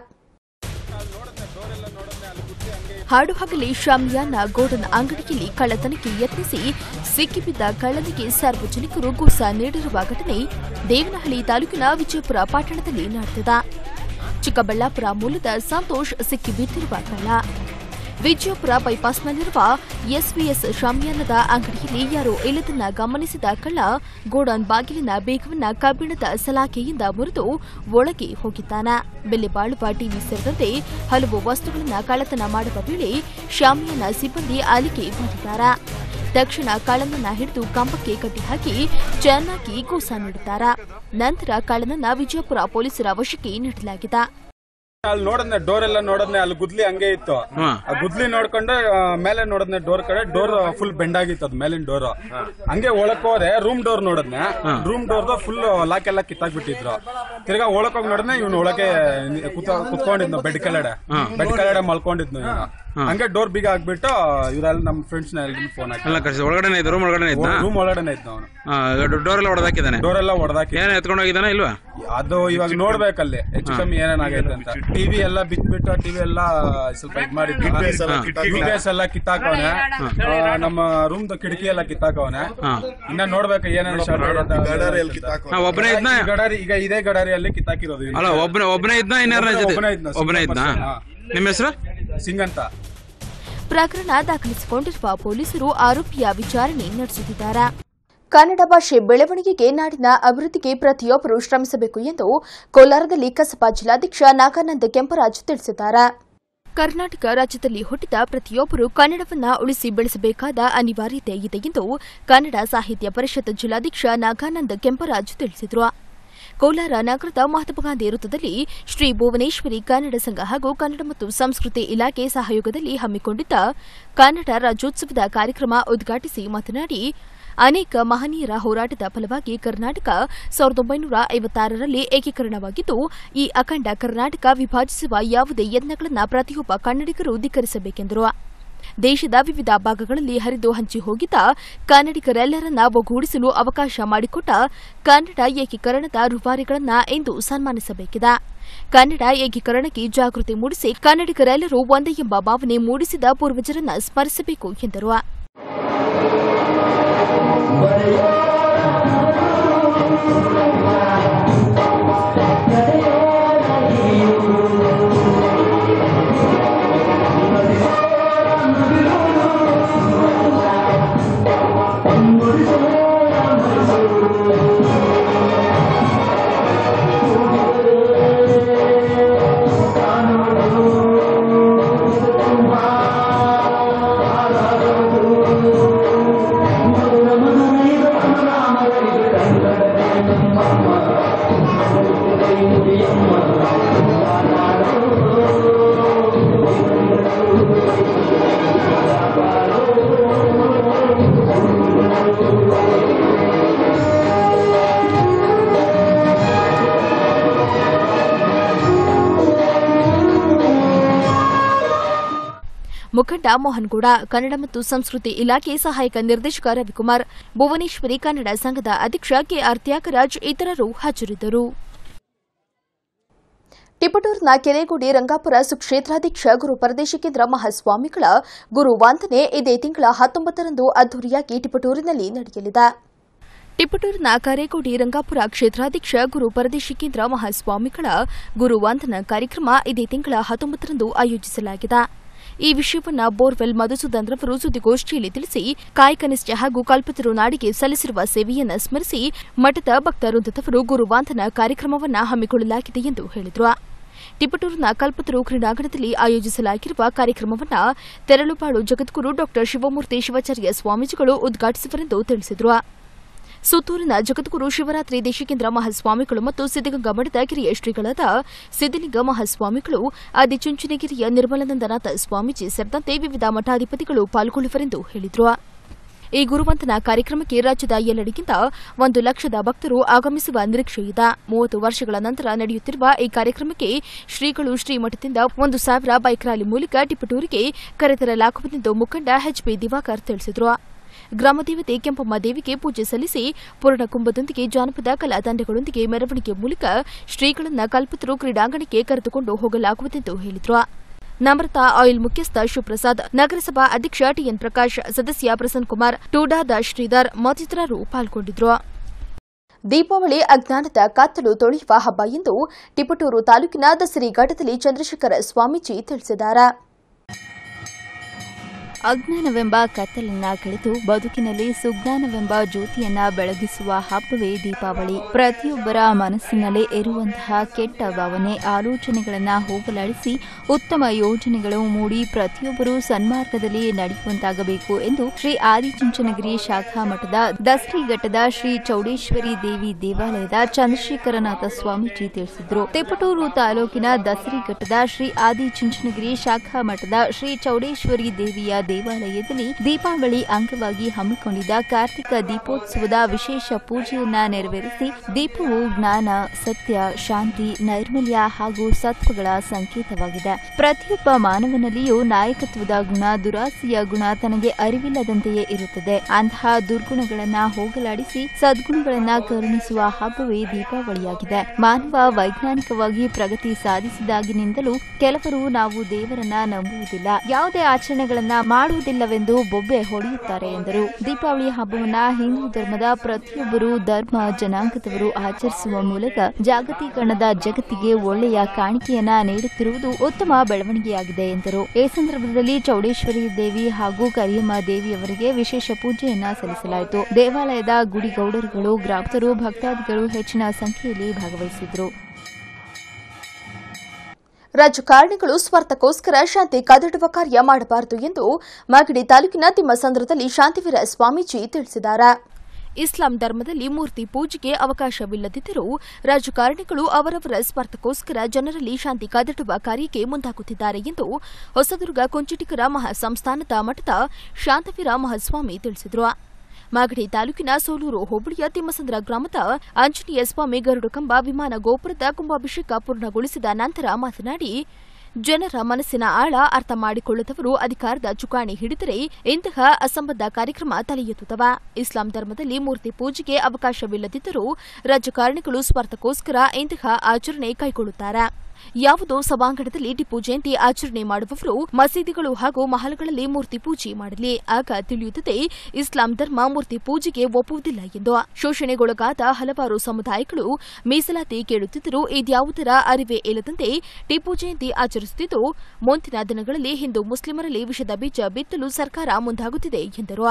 A: ಹಾಡುಹಗಲಿ ಶಾಮಿಯಾನ ಗೋಡನ್ ಅಂಗಡಿಯಲ್ಲಿ ಕಳ್ಳತನಕ್ಕೆ ಯತ್ನಿಸಿ ಸಿಕ್ಕಿಬಿದ್ದ ಕಳ್ಳನಿಗೆ ಸಾರ್ವಜನಿಕರು ಗೂಸ ನೀಡಿರುವ ಘಟನೆ ದೇವನಹಳ್ಳಿ ತಾಲೂಕಿನ ವಿಜಯಪುರ ಪಟ್ಟಣದಲ್ಲಿ ನಡೆದಿದೆ. ಚಿಕ್ಕಬಳ್ಳಾಪುರ ಮೂಲದ ಸಂತೋಷ್ ಸಿಕ್ಕಿಬಿದ್ದಿರುವ ಕಳ್ಳ ವಿಜಯಪುರ ಬೈಪಾಸ್ನಲ್ಲಿರುವ ಎಸ್ವಿಎಸ್ ಶಾಮಿಯಾನದ ಅಂಗಡಿಯಲ್ಲಿ ಯಾರೋ ಇಲ್ಲದನ್ನ ಗಮನಿಸಿದ ಕಳ್ಳ ಗೋಡೌನ್ ಬಾಗಿಲಿನ ಬೇಗವನ್ನ ಕಬ್ಬಿಣದ ಸಲಾಕೆಯಿಂದ ಮುರಿದು ಒಳಗೆ ಹೋಗಿದ್ದಾನೆ. ಬೆಲೆ ಬಾಳುವ ಟಿವಿ ಸೇರಿದಂತೆ ಹಲವು ವಸ್ತುಗಳನ್ನು ಕಳ್ಳತನ ಮಾಡುವ ವೇಳೆ ಶಾಮಿಯಾನ ಸಿಬ್ಬಂದಿ ಅಲಿಗೆ ಮಾಡಿದ್ದಾರೆ. ತಕ್ಷಣ ಕಳ್ಳನನ್ನ ಹಿಡಿದು ಕಂಬಕ್ಕೆ ಕಟ್ಟಿಹಾಕಿ ಚೆನ್ನಾಗಿ ಗೂಸ ನೀಡಿದ್ದಾರೆ. ನಂತರ ಕಳ್ಳನನ್ನ ವಿಜಯಪುರ ಪೊಲೀಸರ ವಶಕ್ಕೆ ನೀಡಲಾಗಿದೆ.
F: ಅಲ್ಲಿ ನೋಡದ್ನೆ ಡೋರ್ ಎಲ್ಲ ನೋಡದ್ನೆ ಅಲ್ಲಿ ಗುದ್ಲಿ ಹಂಗೆ ಇತ್ತು. ಆ ಗುದ್ಲಿ ನೋಡ್ಕೊಂಡು ಮೇಲೆ ನೋಡದ್ನೆ ಡೋರ್ ಕಡೆ ಡೋರ್ ಫುಲ್ ಬೆಂಡ್ ಆಗಿತ್ತು. ಅದ್ ಮೇಲಿನ ಡೋರ್ ಹಂಗೆ ಒಳಕ್ ಹೋದೆ ರೂಮ್ ಡೋರ್ ನೋಡದ್ನೆ ರೂಮ್ ಡೋರ್ ಫುಲ್ ಲಾಕ್ ಎಲ್ಲ ಕಿತ್ತಾಕ್ಬಿಟ್ಟಿದ್ರು. ತಿರ್ಗಾ ಒಳಕ್ ಹೋಗಿ ನೋಡದ್ನೆ ಇವ್ನು ಒಳಗೆ ಕುತ್ಕೊಂಡಿದ್ನು ಬೆಡ್ ಕೆಳಗಡೆ ಬೆಡ್ ಕೆಳಗಡೆ ಮಲ್ಕೊಂಡಿದ್ನು. ಇವನು ಹಂಗೆ ಡೋರ್ ಬೀಗ ಹಾಕ್ಬಿಟ್ಟು ಇವರೆಲ್ಲ ನಮ್ಮ ಫ್ರೆಂಡ್ಸ್ ನ ಎಲ್ರಿಗೂ ಫೋನ್ ಹಾಕಿ
G: ಒಳಗಡೆ ಇದ್ದ ರೂಮ್ ಒಳಗಡೆ ಇದ್ದ
F: ರೂಮ್ ಒಳಗಡೆ ಇದ್ದ ಅವನು.
G: ಡೋರ್ ಎಲ್ಲ ಹೊಡೆದಾಕಿದ್ದಾನೆ
F: ಡೋರ್ ಎಲ್ಲ ಹೊಡೆದಾಕಿ
G: ಏನ್ ಎತ್ಕೊಂಡು ಹೋಗಿದ್ದಾನೆ ಇಲ್ವಾ
F: ಅದು ಇವಾಗ ನೋಡ್ಬೇಕಲ್ಲಿ ಹೆಚ್ಚು ಕಮ್ಮಿ ಏನೇನಾಗೈತೆ ಅಂತ. ಟಿವಿ ಎಲ್ಲ ಬಿಟ್ಬಿಟ್ಟು ಟಿವಿ ಎಲ್ಲ ಸ್ವಲ್ಪ ಇದ್ ಮಾಡಿದ್ದು ಯುಪಿಎಸ್ ಎಲ್ಲ ಕಿತ್ತಾಕವನೆ. ನಮ್ಮ ರೂಮ್ ಕಿಟಕಿ ಎಲ್ಲ ಕಿತ್ತಾಕವನೆ. ಇನ್ನ ನೋಡ್ಬೇಕು ಏನೇನು
G: ಒಬ್ಬನೇ ಇದ್ನ
F: ಗಡಾರಿ ಈಗ ಇದೇ ಗಡಾರಿಯಲ್ಲಿ ಕಿತ್ತಾಕಿರೋದು.
G: ಅಲ್ಲ ಒಬ್ಬನೇ ಒಬ್ಬನೇ ಇದ್ನ ಇನ್ನಾರ ಒಬ್ಬನೇ ಇದ್ನ. ನಿಮ್ಮ ಹೆಸರು
F: ಸಿಂಗ್ ಅಂತ.
A: ಪ್ರಕರಣ ದಾಖಲಿಸಿಕೊಂಡಿರುವ ಪೊಲೀಸರು ಆರೋಪಿಯ ವಿಚಾರಣೆ ನಡೆಸುತ್ತಿದ್ದಾರೆ. ಕನ್ನಡ ಭಾಷೆ ಬೆಳವಣಿಗೆಗೆ ನಾಡಿನ ಅಭಿವೃದ್ಧಿಗೆ ಪ್ರತಿಯೊಬ್ಬರು ಶ್ರಮಿಸಬೇಕು ಎಂದು ಕೋಲಾರದಲ್ಲಿ ಕಸಬಾ ಜಿಲ್ಲಾಧ್ಯಕ್ಷ ನಾಗಾನಂದ ಕೆಂಪರಾಜ್ ತಿಳಿಸಿದ್ದಾರೆ. ಕರ್ನಾಟಕ ರಾಜ್ಯದಲ್ಲಿ ಹುಟ್ಟಿದ ಪ್ರತಿಯೊಬ್ಬರು ಕನ್ನಡವನ್ನು ಉಳಿಸಿ ಬೆಳೆಸಬೇಕಾದ ಅನಿವಾರ್ಯತೆ ಇದೆ ಎಂದು ಕನ್ನಡ ಸಾಹಿತ್ಯ ಪರಿಷತ್ ಜಿಲ್ಲಾಧ್ಯಕ್ಷ ನಾಗಾನಂದ ಕೆಂಪರಾಜ್ ತಿಳಿಸಿದರು. ಕೋಲಾರ ನಗರದ ಮಹಾತ್ಮ ಗಾಂಧಿ ವೃತ್ತದಲ್ಲಿ ಶ್ರೀ ಭುವನೇಶ್ವರಿ ಕನ್ನಡ ಸಂಘ ಹಾಗೂ ಕನ್ನಡ ಮತ್ತು ಸಂಸ್ಕೃತಿ ಇಲಾಖೆ ಸಹಯೋಗದಲ್ಲಿ ಹಮ್ಮಿಕೊಂಡಿದ್ದ ಕನ್ನಡ ರಾಜ್ಯೋತ್ಸವದ ಕಾರ್ಯಕ್ರಮ ಉದ್ಘಾಟಿಸಿ ಮಾತನಾಡಿ, ಅನೇಕ ಮಹನೀಯರ ಹೋರಾಟದ ಫಲವಾಗಿ ಕರ್ನಾಟಕ ಸಾವಿರದ ಒಂಬೈನೂರ ಐವತ್ತಾರರಲ್ಲಿ ಏಕೀಕರಣವಾಗಿದ್ದು, ಈ ಅಖಂಡ ಕರ್ನಾಟಕ ವಿಭಜಿಸುವ ಯಾವುದೇ ಯತ್ನಗಳನ್ನು ಪ್ರತಿಯೊಬ್ಬ ಕನ್ನಡಿಗರು ಧಿಕ್ಕರಿಸಬೇಕೆಂದರು. ದೇಶದ ವಿವಿಧ ಭಾಗಗಳಲ್ಲಿ ಹರಿದು ಹಂಚಿ ಹೋಗಿದ್ದ ಕನ್ನಡಿಗರೆಲ್ಲರನ್ನ ಒಗ್ಗೂಡಿಸಲು ಅವಕಾಶ ಮಾಡಿಕೊಟ್ಟ ಕನ್ನಡ ಏಕೀಕರಣದ ರೂವಾರಿಗಳನ್ನು ಇಂದು ಸನ್ಮಾನಿಸಬೇಕಿದೆ. ಕನ್ನಡ ಏಕೀಕರಣಕ್ಕೆ ಜಾಗೃತಿ ಮೂಡಿಸಿ ಕನ್ನಡಿಗರೆಲ್ಲರೂ ಒಂದೇ ಎಂಬ ಭಾವನೆ ಮೂಡಿಸಿದ ಪೂರ್ವಜರನ್ನ ಸ್ಮರಿಸಬೇಕು ಎಂದರು. ಮುಖಂಡ ಮೋಹನ್ಗೌಡ, ಕನ್ನಡ ಮತ್ತು ಸಂಸ್ಕೃತಿ ಇಲಾಖೆ ಸಹಾಯಕ ನಿರ್ದೇಶಕ ರವಿಕುಮಾರ್, ಭುವನೇಶ್ವರಿ ಕನ್ನಡ ಸಂಘದ ಅಧ್ಯಕ್ಷ ಕೆಆರ್ ತ್ಯಾಗರಾಜ್ ಇತರರು ಹಾಜರಿದ್ದರು. ಟಿಪಟೂರಿನ ಕೆರೆಗೋಡಿ ರಂಗಾಪುರ ಸುಕ್ಷೇತ್ರಾಧ್ಯಕ್ಷ ಗುರು ಪರದೇಶಿಕೇಂದ್ರ ಮಹಾಸ್ವಾಮಿಗಳ ಗುರು ವಂದನೆ ಇದೇ ತಿಂಗಳ ಹತ್ತೊಂಬತ್ತರಂದು ಅದ್ದೂರಿಯಾಗಿ ಟಿಪಟೂರಿನಲ್ಲಿ ನಡೆಯಲಿದೆ. ಟಿಪಟೂರಿನ ಕರೇಗೋಡಿ ರಂಗಾಪುರ ಕ್ಷೇತ್ರಾಧ್ಯಕ್ಷ ಗುರು ಪರದೇಶಿಕೇಂದ್ರ ಮಹಾಸ್ವಾಮಿಗಳ ಗುರು ವಂದನಾ ಕಾರ್ಯಕ್ರಮ ಇದೇ ತಿಂಗಳ ಹತ್ತೊಂಬತ್ತರಂದು ಆಯೋಜಿಸಲಾಗಿದೆ. ಈ ವಿಷಯವನ್ನು ಬೋರ್ವೆಲ್ ಮಧುಸೂದನ್ ರವರು ಸುದ್ದಿಗೋಷ್ಠಿಯಲ್ಲಿ ತಿಳಿಸಿ, ಕಾಯಕನಿಷ್ಠ ಹಾಗೂ ಕಲ್ಪತರು ನಾಡಿಗೆ ಸಲ್ಲಿಸಿರುವ ಸೇವೆಯನ್ನು ಸ್ಮರಿಸಿ ಮಠದ ಭಕ್ತವೃಂದದವರು ಗುರುವಂದನಾ ಕಾರ್ಯಕ್ರಮವನ್ನು ಹಮ್ಮಿಕೊಳ್ಳಲಾಗಿದೆ ಎಂದು ಹೇಳಿದರು. ಟಿಪಟೂರಿನ ಕಲ್ಪತರು ಕ್ರೀಡಾಂಗಣದಲ್ಲಿ ಆಯೋಜಿಸಲಾಗಿರುವ ಕಾರ್ಯಕ್ರಮವನ್ನು ತೆರಳುಪಾಳು ಜಗದ್ಗುರು ಡಾ ಶಿವಮೂರ್ತಿ ಶಿವಾಚಾರ್ಯ ಸ್ವಾಮೀಜಿಗಳು ಉದ್ಘಾಟಿಸುವರೆಂದು ತಿಳಿಸಿದರು. ಸುತ್ತೂರಿನ ಜಗದ್ಗುರು ಶಿವರಾತ್ರಿ ದೇಶಿಕೇಂದ್ರ ಮಹಾಸ್ವಾಮಿಗಳು ಮತ್ತು ಸಿದ್ದಗಂಗಾ ಮಠದ ಕಿರಿಯ ಶ್ರೀಗಳಾದ ಸಿದ್ದಲಿಂಗ ಮಹಾಸ್ವಾಮಿಗಳು, ಆದಿಚುಂಚನಗಿರಿಯ ನಿರ್ಮಲಾನಂದನಾಥ ಸ್ವಾಮೀಜಿ ಸೇರಿದಂತೆ ವಿವಿಧ ಮಠಾಧಿಪತಿಗಳು ಪಾಲ್ಗೊಳ್ಳುವರೆಂದು ಹೇಳಿದರು. ಈ ಗುರುವಂತನ ಕಾರ್ಯಕ್ರಮಕ್ಕೆ ರಾಜ್ಯದ ಎಲ್ಲೆಡೆಗಿಂತ ಒಂದು ಲಕ್ಷದ ಭಕ್ತರು ಆಗಮಿಸುವ ನಿರೀಕ್ಷೆಯಿದೆ. ಮೂವತ್ತು ವರ್ಷಗಳ ನಂತರ ನಡೆಯುತ್ತಿರುವ ಈ ಕಾರ್ಯಕ್ರಮಕ್ಕೆ ಶ್ರೀಗಳು ಶ್ರೀಮಠದಿಂದ ಒಂದು ಸಾವಿರ ಬೈಕ್ ರ್ಯಾಲಿ ಮೂಲಕ ಟಿಪ್ಪಟೂರಿಗೆ ಕರೆತರಲಾಗುವುದೆಂದು ಮುಖಂಡ ಎಚ್ ಪಿ ದಿವಾಕರ್ ತಿಳಿಸಿದರು. ಗ್ರಾಮದೇವತೆ ಕೆಂಪಮ್ಮ ದೇವಿಗೆ ಪೂಜೆ ಸಲ್ಲಿಸಿ ಪೂರ್ಣಕುಂಭದೊಂದಿಗೆ ಜಾನಪದ ಕಲಾ ತಂಡಗಳೊಂದಿಗೆ ಮೆರವಣಿಗೆ ಮೂಲಕ ಶ್ರೀಗಳನ್ನು ಕಲ್ಪತರು ಕ್ರೀಡಾಂಗಣಕ್ಕೆ ಕರೆದುಕೊಂಡು ಹೋಗಲಾಗುವುದೆಂದು ಹೇಳಿದರು. ನಮ್ರತಾ ಆಯಿಲ್ ಮುಖ್ಯಸ್ಥ ಶಿವಪ್ರಸಾದ್, ನಗರಸಭಾ ಅಧ್ಯಕ್ಷ ಟಿಎನ್ ಪ್ರಕಾಶ್, ಸದಸ್ಯ ಪ್ರಸನ್ನಕುಮಾರ್, ಟೂಡಾದ ಶ್ರೀಧರ್ ಮತ್ತಿತರರು ಪಾಲ್ಗೊಂಡಿದ್ದರು. ದೀಪಾವಳಿ ಅಜ್ಞಾನದ ಕತ್ತಲು ತೊಳೆಯುವ ಹಬ್ಬ ಎಂದು ಟಿಪ್ಪಟೂರು ತಾಲೂಕಿನ ದಸರಿ ಘಟ್ಟದಲ್ಲಿ ಚಂದ್ರಶೇಖರ ಸ್ವಾಮೀಜಿ ತಿಳಿಸಿದ್ದಾರೆ.
H: ಅಜ್ಞಾನವೆಂಬ ಕತ್ತಲನ್ನ ಕಳೆದು ಬದುಕಿನಲ್ಲಿ ಸುಜ್ಞಾನವೆಂಬ ಜ್ಯೋತಿಯನ್ನ ಬೆಳಗಿಸುವ ಹಬ್ಬವೇ ದೀಪಾವಳಿ. ಪ್ರತಿಯೊಬ್ಬರ ಮನಸ್ಸಿನಲ್ಲಿ ಇರುವಂತಹ ಕೆಟ್ಟ ಭಾವನೆ, ಆಲೋಚನೆಗಳನ್ನ ಹೋಗಲಾಡಿಸಿ ಉತ್ತಮ ಯೋಜನೆಗಳು ಮೂಡಿ ಪ್ರತಿಯೊಬ್ಬರೂ ಸನ್ಮಾರ್ಗದಲ್ಲಿ ನಡೆಯುವಂತಾಗಬೇಕು ಎಂದು ಶ್ರೀ ಆದಿಚುಂಚನಗಿರಿ ಶಾಖಾ ಮಠದ ದಸರಿ ಘಟ್ಟದ ಶ್ರೀ ಚೌಡೇಶ್ವರಿ ದೇವಿ ದೇವಾಲಯದ ಚಂದ್ರಶೇಖರನಾಥ ಸ್ವಾಮೀಜಿ ತಿಳಿಸಿದರು. ತಿಪಟೂರು ತಾಲೂಕಿನ ದಸರಿ ಘಟ್ಟದ ಶ್ರೀ ಆದಿಚುಂಚನಗಿರಿ ಶಾಖಾ ಮಠದ ಶ್ರೀ ಚೌಡೇಶ್ವರಿ ದೇವಿಯ ದೇವಾಲಯದಲ್ಲಿ ದೀಪಾವಳಿ ಅಂಗವಾಗಿ ಹಮ್ಮಿಕೊಂಡಿದ್ದ ಕಾರ್ತಿಕ ದೀಪೋತ್ಸವದ ವಿಶೇಷ ಪೂಜೆಯನ್ನ ನೆರವೇರಿಸಿ ದೀಪವು ಜ್ಞಾನ, ಸತ್ಯ, ಶಾಂತಿ, ನೈರ್ಮಲ್ಯ ಹಾಗೂ ಸತ್ವಗಳ ಸಂಕೇತವಾಗಿದೆ. ಪ್ರತಿಯೊಬ್ಬ ಮಾನವನಲ್ಲಿಯೂ ನಾಯಕತ್ವದ ಗುಣ, ದುರಾಸೆಯ ಗುಣ ತನಗೆ ಅರಿವಿಲ್ಲದಂತೆಯೇ ಇರುತ್ತದೆ. ಅಂತಹ ದುರ್ಗುಣಗಳನ್ನ ಹೋಗಲಾಡಿಸಿ ಸದ್ಗುಣಗಳನ್ನ ಕರುಣಿಸುವ ಹಬ್ಬವೇ ದೀಪಾವಳಿಯಾಗಿದೆ. ಮಾನವ ವೈಜ್ಞಾನಿಕವಾಗಿ ಪ್ರಗತಿ ಸಾಧಿಸಿದಾಗಿನಿಂದಲೂ ಕೆಲವರು ನಾವು ದೇವರನ್ನ ನಂಬುವುದಿಲ್ಲ, ಯಾವುದೇ ಆಚರಣೆಗಳನ್ನ ಮಾಡುವುದಿಲ್ಲವೆಂದು ಬೊಬ್ಬೆ ಹೊಡೆಯುತ್ತಾರೆ ಎಂದರು. ದೀಪಾವಳಿ ಹಬ್ಬವನ್ನ ಹಿಂದೂ ಧರ್ಮದ ಪ್ರತಿಯೊಬ್ಬರು ಧರ್ಮ ಜನಾಂಗದವರು ಆಚರಿಸುವ ಮೂಲಕ ಜಾಗತೀಕರಣದ ಜಗತ್ತಿಗೆ ಒಳ್ಳೆಯ ಕಾಣಿಕೆಯನ್ನ ನೀಡುತ್ತಿರುವುದು ಉತ್ತಮ ಬೆಳವಣಿಗೆಯಾಗಿದೆ ಎಂದರು. ಈ ಸಂದರ್ಭದಲ್ಲಿ ಚೌಡೇಶ್ವರಿ ದೇವಿ ಹಾಗೂ ಕರಿಯಮ್ಮ ದೇವಿಯವರಿಗೆ ವಿಶೇಷ ಪೂಜೆಯನ್ನ ಸಲ್ಲಿಸಲಾಯಿತು. ದೇವಾಲಯದ ಗುಡಿಗೌಡರುಗಳು, ಗ್ರಾಮಸ್ಥರು, ಭಕ್ತಾದಿಗಳು ಹೆಚ್ಚಿನ ಸಂಖ್ಯೆಯಲ್ಲಿ ಭಾಗವಹಿಸಿದರು.
A: ರಾಜಕಾರಣಿಗಳು ಸ್ವಾರ್ಥಕ್ಕೋಸ್ಕರ ಶಾಂತಿ ಕದಡುವ ಕಾರ್ಯ ಮಾಡಬಾರದು ಎಂದು ಮಾಗಡಿ ತಾಲೂಕಿನ ತಿಮ್ಮಸಂದ್ರದಲ್ಲಿ ಶಾಂತಿವೀರ ಸ್ವಾಮೀಜಿ ತಿಳಿಸಿದ್ದಾರೆ. ಇಸ್ಲಾಂ ಧರ್ಮದಲ್ಲಿ ಮೂರ್ತಿ ಪೂಜೆಗೆ ಅವಕಾಶವಿಲ್ಲದಿದ್ದರೂ ರಾಜಕಾರಣಿಗಳು ಅವರವರ ಸ್ವಾರ್ಥಕ್ಕೋಸ್ಕರ ಜನರಲ್ಲಿ ಶಾಂತಿ ಕದಡುವ ಕಾರ್ಯಕ್ಕೆ ಮುಂದಾಗುತ್ತಿದ್ದಾರೆ ಎಂದು ಹೊಸದುರ್ಗ ಕುಂಚಿಟಿಕರ ಮಹಾಸಂಸ್ಥಾನದ ಮಠದ ಶಾಂತವೀರ ಮಹಾಸ್ವಾಮಿ ತಿಳಿಸಿದರು. ಮಾಗಡಿ ತಾಲೂಕಿನ ಸೋಲೂರು ಹೋಬಳಿಯ ತಿಮ್ಮಸಂದ್ರ ಗ್ರಾಮದ ಆಂಜನೇಯ ಸ್ವಾಮಿ ಗರುಡಕಂಬ ವಿಮಾನ ಗೋಪುರದ ಕುಂಭಾಭಿಷೇಕ ಪೂರ್ಣಗೊಳಿಸಿದ ನಂತರ ಮಾತನಾಡಿ, ಜನರ ಮನಸ್ಸಿನ ಆಳ ಅರ್ಥ ಮಾಡಿಕೊಳ್ಳದವರು ಅಧಿಕಾರದ ಚುಕ್ಕಾಣಿ ಹಿಡಿದರೆ ಇಂತಹ ಅಸಂಬದ್ಧ ಕಾರ್ಯಕ್ರಮ ತಲೆ ಎತ್ತುತ್ತವೆ. ಇಸ್ಲಾಂ ಧರ್ಮದಲ್ಲಿ ಮೂರ್ತಿ ಪೂಜೆಗೆ ಅವಕಾಶವಿಲ್ಲದಿದ್ದರೂ ರಾಜಕಾರಣಿಗಳು ಸ್ವಾರ್ಥಕ್ಕೋಸ್ಕರ ಇಂತಹ ಆಚರಣೆ ಕೈಗೊಳ್ಳುತ್ತಾರೆ. ಯಾವುದೋ ಸಭಾಂಗಣದಲ್ಲಿ ಟಿಪ್ಪು ಜಯಂತಿ ಆಚರಣೆ ಮಾಡುವವರು ಮಸೀದಿಗಳು ಹಾಗೂ ಮಹಲ್ಗಳಲ್ಲಿ ಮೂರ್ತಿ ಪೂಜೆ ಮಾಡಲಿ, ಆಗ ತಿಳಿಯುತ್ತದೆ ಇಸ್ಲಾಂ ಧರ್ಮ ಮೂರ್ತಿ ಪೂಜೆಗೆ ಒಪ್ಪುವುದಿಲ್ಲ ಎಂದು. ಶೋಷಣೆಗೊಳಗಾದ ಹಲವಾರು ಸಮುದಾಯಗಳು ಮೀಸಲಾತಿ ಕೇಳುತ್ತಿದ್ದರೂ ಇದ್ಯಾವುದರ ಅರಿವೇ ಇಲ್ಲದಂತೆ ಟಿಪ್ಪು ಜಯಂತಿ ಆಚರಿಸುತ್ತಿದ್ದು ಮುಂದಿನ ದಿನಗಳಲ್ಲಿ ಹಿಂದೂ ಮುಸ್ಲಿಮರಲ್ಲಿ ವಿಷದ ಬೀಜ ಬಿತ್ತಲು ಸರ್ಕಾರ ಮುಂದಾಗುತ್ತಿದೆ ಎಂದರು.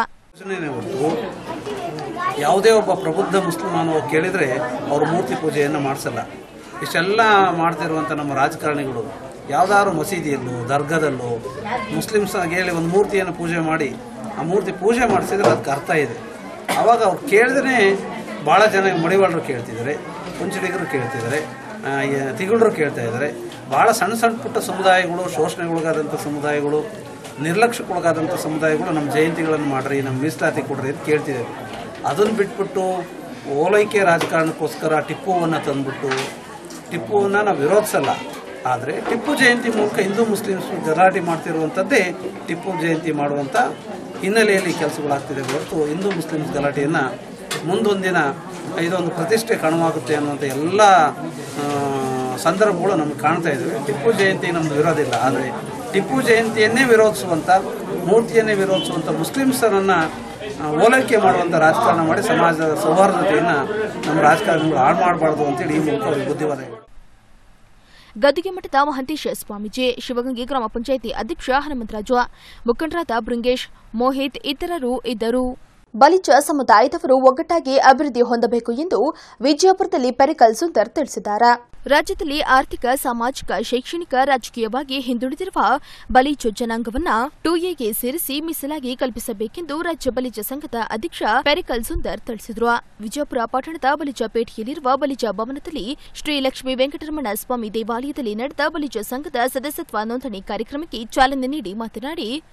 I: ಯಾವುದೇ ಒಬ್ಬ ಪ್ರಬುದ್ಧ ಮುಸ್ಲಿಮಾನು ಕೇಳಿದ್ರೆ ಅವರು ಮೂರ್ತಿ ಪೂಜೆಯನ್ನು ಮಾಡಿಸಲ್ಲ. ಇಷ್ಟೆಲ್ಲ ಮಾಡ್ತಿರುವಂಥ ನಮ್ಮ ರಾಜಕಾರಣಿಗಳು ಯಾವುದಾದ್ರು ಮಸೀದಿಯಲ್ಲೂ ದರ್ಗಾದಲ್ಲೂ ಮುಸ್ಲಿಮ್ಸ್ಗೆ ಹೇಳಿ ಒಂದು ಮೂರ್ತಿಯನ್ನು ಪೂಜೆ ಮಾಡಿ ಆ ಮೂರ್ತಿ ಪೂಜೆ ಮಾಡಿಸಿದ್ರೆ ಅದಕ್ಕೆ ಅರ್ಥ ಇದೆ. ಆವಾಗ ಅವ್ರು ಕೇಳಿದ್ರೆ ಭಾಳ ಜನ ಮಡಿವಾಳರು ಕೇಳ್ತಿದ್ದಾರೆ, ಕುಂಚಿಡಿಗರು ಕೇಳ್ತಿದ್ದಾರೆ, ತಿಗಳರು ಕೇಳ್ತಾ ಇದ್ದಾರೆ. ಭಾಳ ಸಣ್ಣ ಸಣ್ಣ ಪುಟ್ಟ ಸಮುದಾಯಗಳು, ಶೋಷಣೆಗೊಳಗಾದಂಥ ಸಮುದಾಯಗಳು, ನಿರ್ಲಕ್ಷ್ಯಕ್ಕೊಳಗಾದಂಥ ಸಮುದಾಯಗಳು ನಮ್ಮ ಜಯಂತಿಗಳನ್ನು ಮಾಡ್ರಿ, ನಮ್ಮ ಮೀಸಲಾತಿ ಕೊಡ್ರಿ ಅಂತ ಕೇಳ್ತಿದ್ದೇವೆ. ಅದನ್ನು ಬಿಟ್ಬಿಟ್ಟು ಓಲೈಕೆ ರಾಜಕಾರಣಕ್ಕೋಸ್ಕರ ಟಿಪ್ಪುವನ್ನು ತಂದುಬಿಟ್ಟು ಟಿಪ್ಪುವನ್ನು ನಾವು ವಿರೋಧಿಸಲ್ಲ. ಆದರೆ ಟಿಪ್ಪು ಜಯಂತಿ ಮೂಲಕ ಹಿಂದೂ ಮುಸ್ಲಿಮ್ಸ್ ಗಲಾಟೆ ಮಾಡ್ತಿರುವಂಥದ್ದೇ ಟಿಪ್ಪು ಜಯಂತಿ ಮಾಡುವಂಥ ಹಿನ್ನೆಲೆಯಲ್ಲಿ ಕೆಲಸಗಳಾಗ್ತಿದೆ ಹೊರತು ಹಿಂದೂ ಮುಸ್ಲಿಮ್ಸ್ ಗಲಾಟೆಯನ್ನು ಮುಂದೊಂದಿನ ಇದೊಂದು ಪ್ರತಿಷ್ಠೆ ಕಾಣುವಾಗುತ್ತೆ ಅನ್ನುವಂಥ ಎಲ್ಲ ಸಂದರ್ಭಗಳು ನಮಗೆ ಕಾಣ್ತಾ ಇದ್ದಾವೆ. ಟಿಪ್ಪು ಜಯಂತಿ ನಮ್ಮದು ವಿರೋಧ ಇಲ್ಲ. ಆದರೆ ಟಿಪ್ಪು ಜಯಂತಿಯನ್ನೇ ವಿರೋಧಿಸುವಂಥ, ಮೂರ್ತಿಯನ್ನೇ ವಿರೋಧಿಸುವಂಥ ಮುಸ್ಲಿಮ್ಸರನ್ನು ಓಲೈಕೆ ಮಾಡುವಂಥ ರಾಜಕಾರಣ ಮಾಡಿ ಸಮಾಜದ ಸೌಹಾರ್ದತೆಯನ್ನು ನಮ್ಮ ರಾಜಕಾರಣಿಗಳು ಹಾಳು ಮಾಡಬಾರ್ದು ಅಂತೇಳಿ ಈ ಮೂಲಕ ಅವರಿಗೆ ಬುದ್ಧಿವಾದ.
A: ಗದ್ದಿಗೆ ಮಠದ ಮಹಂತೇಶ ಸ್ವಾಮೀಜಿ, ಶಿವಗಂಗೆ ಗ್ರಾಮ ಪಂಚಾಯಿತಿ ಅಧ್ಯಕ್ಷ ಹನುಮಂತರಾಜು, ಮುಖಂಡರಾದ ಬೃಂಗೇಶ್, ಮೋಹಿತ್ ಇತರರು ಇದ್ದರು. ಬಲಿಜ ಸಮುದಾಯದವರು ಒಗ್ಗಟ್ಟಾಗಿ ಅಭಿವೃದ್ಧಿ ಹೊಂದಬೇಕು ಎಂದು ವಿಜಯಪುರದಲ್ಲಿ ಪೆರಿಕಲ್ ಸುಂದರ್ ತಿಳಿಸಿದ್ದಾರೆ. ರಾಜ್ಯದಲ್ಲಿ ಆರ್ಥಿಕ, ಸಾಮಾಜಿಕ, ಶೈಕ್ಷಣಿಕ, ರಾಜಕೀಯವಾಗಿ ಹಿಂದುಳಿದಿರುವ ಬಲಿಜ ಜನಾಂಗವನ್ನ ಟೂ ಎಗೆ ಸೇರಿಸಿ ಮೀಸಲಾಗಿ ಕಲ್ಪಿಸಬೇಕೆಂದು ರಾಜ್ಯ ಬಲಿಜ ಸಂಘದ ಅಧ್ಯಕ್ಷ ಪೆರಿಕಲ್ ಸುಂದರ್ ತಿಳಿಸಿದರು. ವಿಜಯಪುರ ಪಟ್ಟಣದ ಬಲಿಜ ಪೇಟೆಯಲ್ಲಿರುವ ಬಲಿಜ ಭವನದಲ್ಲಿ ಶ್ರೀ ಲಕ್ಷ್ಮೀ ವೆಂಕಟರಮಣ ಸ್ವಾಮಿ ದೇವಾಲಯದಲ್ಲಿ ನಡೆದ ಬಲಿಜ ಸಂಘದ ಸದಸ್ಯತ್ವ ನೋಂದಣಿ ಕಾರ್ಯಕ್ರಮಕ್ಕೆ ಚಾಲನೆ ನೀಡಿ ಮಾತನಾಡಿ,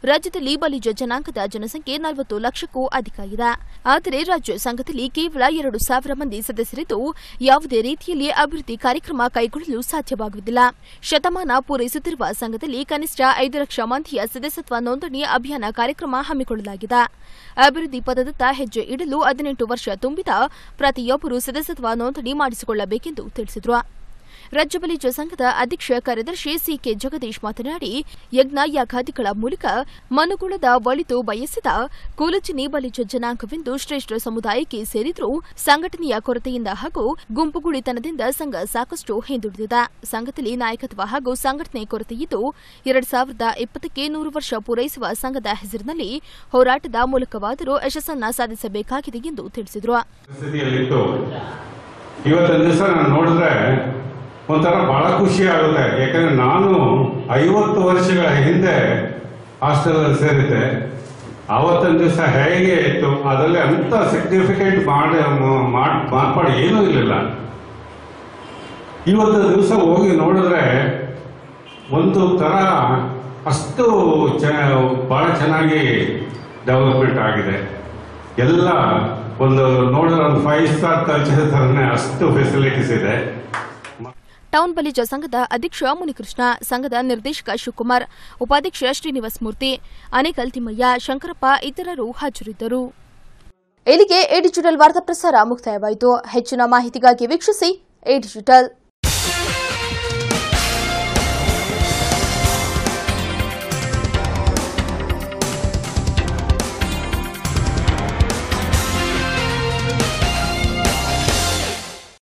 A: ರಾಜ್ಯದಲ್ಲಿ ಬಲಿಜ ಜನಾಂಗದ ಜನಸಂಖ್ಯೆ ನಲವತ್ತು ಲಕ್ಷಕ್ಕೂ ಅಧಿಕ ಇದೆ. ಆದರೆ ರಾಜ್ಯ ಸಂಘದಲ್ಲಿ ಕೇವಲ ಎರಡು ಸಾವಿರ ಮಂದಿ ಸದಸ್ಯರಿದ್ದು ಯಾವುದೇ ರೀತಿಯಲ್ಲಿ ಅಭಿವೃದ್ಧಿ ಕಾರ್ಯಕ್ರಮ ಕೈಗೊಳ್ಳಲು ಸಾಧ್ಯವಾಗುವುದಿಲ್ಲ. ಶತಮಾನ ಪೂರೈಸುತ್ತಿರುವ ಸಂಘದಲ್ಲಿ ಕನಿಷ್ಠ ಐದು ಲಕ್ಷ ಮಂದಿಯ ಸದಸ್ಯತ್ವ ನೋಂದಣಿ ಅಭಿಯಾನ ಕಾರ್ಯಕ್ರಮ ಹಮ್ಮಿಕೊಳ್ಳಲಾಗಿದೆ. ಅಭಿವೃದ್ಧಿ ಪದದತ್ತ ಹೆಜ್ಜೆ ಇಡಲು ಹದಿನೆಂಟು ವರ್ಷ ತುಂಬಿದ ಪ್ರತಿಯೊಬ್ಬರು ಸದಸ್ಯತ್ವ ನೋಂದಣಿ ಮಾಡಿಸಿಕೊಳ್ಳಬೇಕೆಂದು ತಿಳಿಸಿದರು. ರಾಜ್ಯ ಬಲಿಜ ಸಂಘದ ಅಧ್ಯಕ್ಷ ಕಾರ್ಯದರ್ಶಿ ಸಿಕೆ ಜಗದೀಶ್ ಮಾತನಾಡಿ, ಯಜ್ಞ ಯಾಗಾದಿಗಳ ಮೂಲಕ ಮನುಕುಲದ ಒಳಿತು ಬಯಸಿದ ಕೂಲಚಿನಿ ಬಲಿಜ ಜನಾಂಗವೆಂದು ಶ್ರೇಷ್ಠ ಸಮುದಾಯಕ್ಕೆ ಸೇರಿದ್ರೂ ಸಂಘಟನೆಯ ಕೊರತೆಯಿಂದ ಹಾಗೂ ಗುಂಪುಗುಳಿತನದಿಂದ ಸಂಘ ಸಾಕಷ್ಟು ಹಿಂದುಳಿದಿದೆ. ಸಂಘದಲ್ಲಿ ನಾಯಕತ್ವ ಹಾಗೂ ಸಂಘಟನೆ ಕೊರತೆಯಿದ್ದು ಎರಡ್ ಸಾವಿರದ ಇಪ್ಪತ್ತಕ್ಕೆ ನೂರು ವರ್ಷ ಪೂರೈಸುವ ಸಂಘದ ಹೆಸರಿನಲ್ಲಿ ಹೋರಾಟದ ಮೂಲಕವಾದರೂ ಯಶಸ್ಸನ್ನ ಸಾಧಿಸಬೇಕಾಗಿದೆ ಎಂದು ತಿಳಿಸಿದರು.
J: ಇವತ್ತಿನ ದಿವಸ ನಾನು ನೋಡಿದ್ರೆ ಒಂಥರ ಬಹಳ ಖುಷಿ ಆಗುತ್ತೆ. ಯಾಕಂದ್ರೆ ನಾನು ಐವತ್ತು ವರ್ಷಗಳ ಹಿಂದೆ ಹಾಸ್ಟೆಲ್ ಸೇರಿದ್ದೆ. ಆವತ್ತಿನ ದಿವಸ ಹೇಗೆ ಇತ್ತು, ಅದರಲ್ಲಿ ಅಂತ ಸಿಗ್ನಿಫಿಕೆಂಟ್ ಮಾಡಿ ಮಾರ್ಪಾಡು ಏನೂ ಇರಲಿಲ್ಲ. ಇವತ್ತು ದಿವಸ ಹೋಗಿ ನೋಡಿದ್ರೆ ಒಂದು ತರ ಅಷ್ಟು ಬಹಳ ಚೆನ್ನಾಗಿ ಡೆವಲಪ್ಮೆಂಟ್ ಆಗಿದೆ. ಎಲ್ಲ ಒಂದು ನೋಡಿದ್ರೆ ಒಂದು ಫೈವ್ ಸ್ಟಾರ್ ಕಲ್ಚರ್ ತರನೇ ಅಷ್ಟು ಫೆಸಿಲಿಟೀಸ್ ಇದೆ.
A: ಟೌನ್ ಬಲಿಜ ಸಂಘದ ಅಧ್ಯಕ್ಷ ಮುನಿಕೃಷ್ಣ, ಸಂಘದ ನಿರ್ದೇಶಕ ಶಿವಕುಮಾರ್, ಉಪಾಧ್ಯಕ್ಷ ಶ್ರೀನಿವಾಸ ಮೂರ್ತಿ, ಅನೇಕಲ್ ತಿಮ್ಮಯ್ಯ, ಶಂಕರಪ್ಪ ಇತರರು ಹಾಜರಿದ್ದರು.
K: ಇಲ್ಲಿಗೆ ಎ ಡಿಜಿಟಲ್ ವಾರ್ತಾ ಪ್ರಸಾರ ಮುಕ್ತಾಯವಾಯಿತು. ಹೆಚ್ಚಿನ ಮಾಹಿತಿಗಾಗಿ ವೀಕ್ಷಿಸಿ ಎ ಡಿಜಿಟಲ್.